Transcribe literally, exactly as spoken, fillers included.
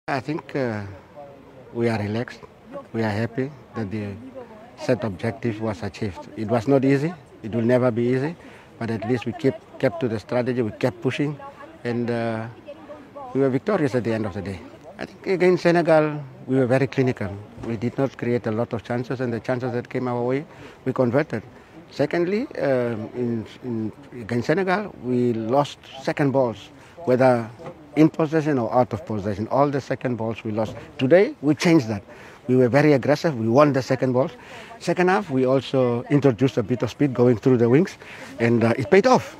I think uh, we are relaxed. We are happy that the set objective was achieved. It was not easy. It will never be easy, but at least we kept kept to the strategy. We kept pushing, and uh, we were victorious at the end of the day. I think against Senegal, we were very clinical. We did not create a lot of chances, and the chances that came our way, we converted. Secondly, um, in, in, against Senegal, we lost second balls, whether in possession or out of possession. All the second balls we lost. Today, we changed that. We were very aggressive. We won the second balls. Second half, we also introduced a bit of speed going through the wings, and uh, it paid off.